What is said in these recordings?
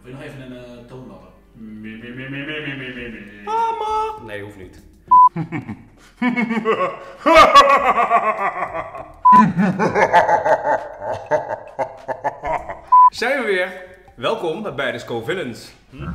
Wil je nog even een toon lappen? Mama! Nee, hoeft niet. Zijn we weer? Welkom bij de Scovillains.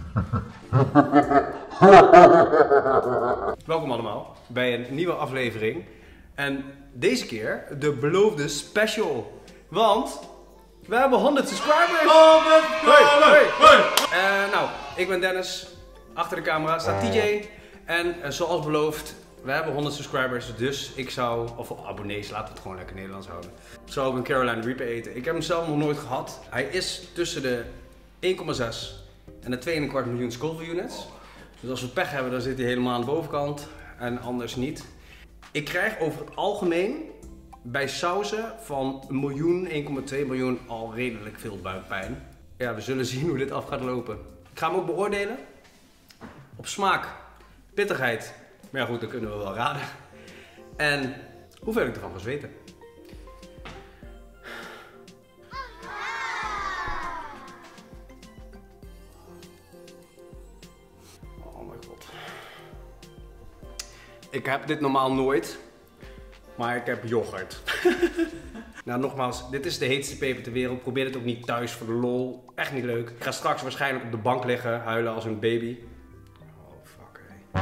Welkom allemaal bij een nieuwe aflevering. En deze keer de beloofde special. Want we hebben 100 subscribers! 100! Hey! Nou, ik ben Dennis. Achter de camera staat TJ. En zoals beloofd, we hebben 100 subscribers. Dus ik zou, of abonnees, laten we het gewoon lekker Nederlands houden. Zou ik een Carolina Reaper eten. Ik heb hem zelf nog nooit gehad. Hij is tussen de 1,6 en de 2,25 miljoen Scoville units. Dus als we pech hebben, dan zit hij helemaal aan de bovenkant. En anders niet. Ik krijg over het algemeen bij sauzen van 1 miljoen, 1,2 miljoen al redelijk veel buikpijn. Ja, we zullen zien hoe dit af gaat lopen. Ik ga hem ook beoordelen. Op smaak, pittigheid. Maar ja goed, dat kunnen we wel raden. En hoeveel ik ervan ga zweten. Oh mijn god. Ik heb dit normaal nooit. Maar ik heb yoghurt. Nou, nogmaals, dit is de heetste peper ter wereld. Probeer het ook niet thuis voor de lol. Echt niet leuk. Ik ga straks waarschijnlijk op de bank liggen, huilen als een baby. Oh, fuck, hey.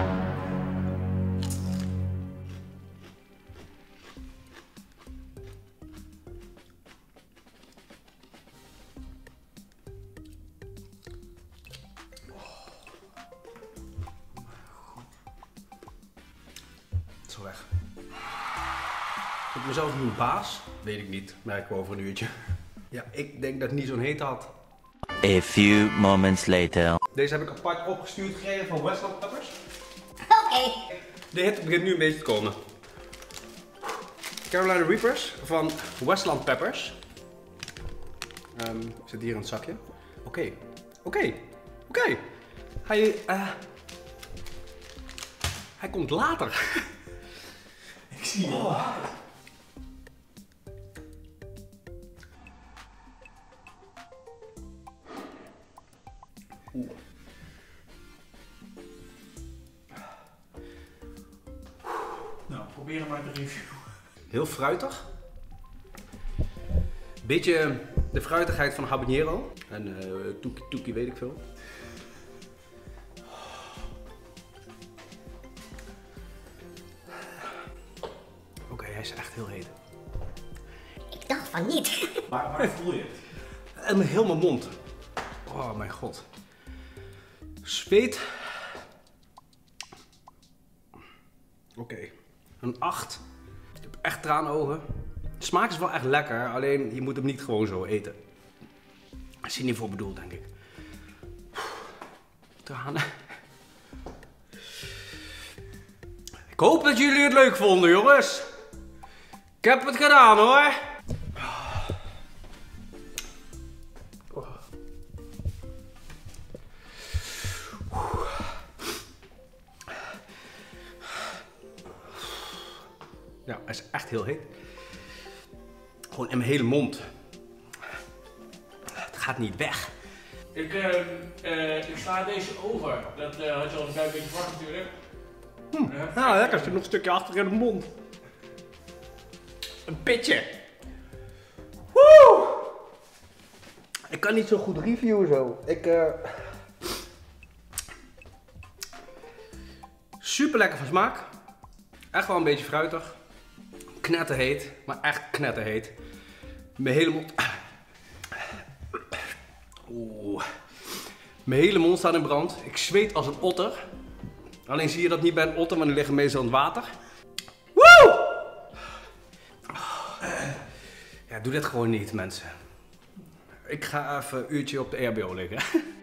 Zo weg. Ik heb mezelf nu een baas? Weet ik niet. Merk ik over een uurtje. Ja, ik denk dat ik niet zo'n hete had. A few moments later. Deze heb ik apart opgestuurd gekregen van Westland Peppers. Oké. De hitte begint nu een beetje te komen. Carolina Reapers van Westland Peppers. Zit hier in het zakje. Oké. Hij komt later. Ik zie je wel. Nou, probeer hem maar te reviewen. Heel fruitig. Beetje de fruitigheid van habanero. En toekie weet ik veel. Oké, hij is echt heel heet. Ik dacht van niet. Waar voel je het? En heel mijn mond. Oh mijn god. Zweet. Oké. Een 8. Ik heb echt traanogen. De smaak is wel echt lekker, alleen je moet hem niet gewoon zo eten. Dat is hier niet voor bedoeld, denk ik. Tranen. Ik hoop dat jullie het leuk vonden, jongens. Ik heb het gedaan, hoor. Ja, hij is echt heel heet. Gewoon in mijn hele mond. Het gaat niet weg. Ik sla deze over. Dat had je al een klein beetje verwacht natuurlijk. Nou, lekker. Er zit nog een stukje achter in de mond. Een pitje. Woe! Ik kan niet zo goed reviewen zo. Super lekker van smaak. Echt wel een beetje fruitig. Knetterheet, maar echt knetterheet. Mijn hele mond. Oeh. Mijn hele mond staat in brand. Ik zweet als een otter. Alleen zie je dat niet bij een otter, maar die liggen meestal in het water. Woe! Ja, doe dit gewoon niet, mensen. Ik ga even een uurtje op de EHBO liggen.